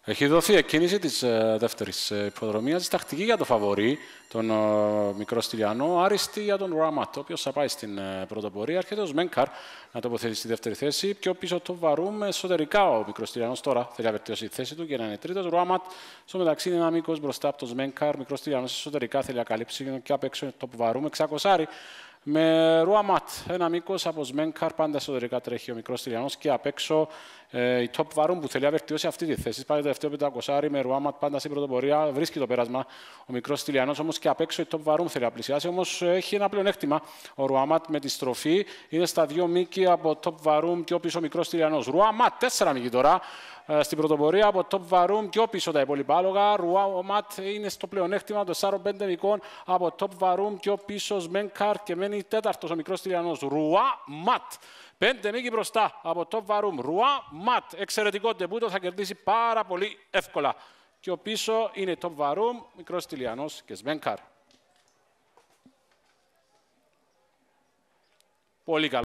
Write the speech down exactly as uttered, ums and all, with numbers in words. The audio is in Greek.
Έχει δοθεί εκκίνηση της ε, δεύτερης ε, υποδρομίας, τακτική για το φαβορί, τον ε, μικρό Στυλιανό, άριστη για τον Ραματ, ο οποίος θα πάει στην ε, πρωτοπορία. Έρχεται ο Σμένκαρ να τοποθετήσει στη δεύτερη θέση. Πιο πίσω το Βαρούμ, εσωτερικά ο μικρός Στυλιανός τώρα θέλει να βελτιώσει τη θέση του και να είναι τρίτος. Ραματ στο μεταξύ είναι ένα μήκος μπροστά από τον Σμένκαρ. Μικρός Στυλιανός εσωτερικά θέλει να καλύψει και απ' έξω το Βαρούμ, εξακοσάρι. Με Ρουαμάτ, ένα μήκος από Σμένκαρ, πάντα εσωτερικά τρέχει ο μικρός Στυλιανός και απ' έξω ε, η Top Varum που θέλει να βελτιώσει αυτή τη θέση. Πάει το τελευταίο πεντακόσάρι με Ρουαμάτ πάντα στην πρωτοπορία, βρίσκει το πέρασμα ο μικρός Στυλιανός, όμως και απ' έξω η Top Varum θέλει να πλησιάσει. Όμως έχει ένα πλεονέκτημα ο Ρουαμάτ με τη στροφή, είναι στα δύο μήκη από Top Varum και ο πίσω ο μικρός Στυλιανός. Ρουαμάτ, τέσσερα μήκη τώρα. Στην πρωτοπορία από Top Varum και πίσω τα υπόλοιπα άλογα. Ρουαμάτ είναι στο πλεονέκτημα των τεσσάρων πέντε μικών από Top Varum και πίσω Σμένκαρ και μένει τέταρτος ο μικρός Στυλιανός. Ρουαμάτ. Πέντε μήκη μπροστά από Top Varum. Ρουαμάτ. Εξαιρετικό ντεμπούτο, θα κερδίσει πάρα πολύ εύκολα. Και ο πίσω είναι Top Varum, μικρός Στυλιανός και Σμένκαρ. Πολύ καλό.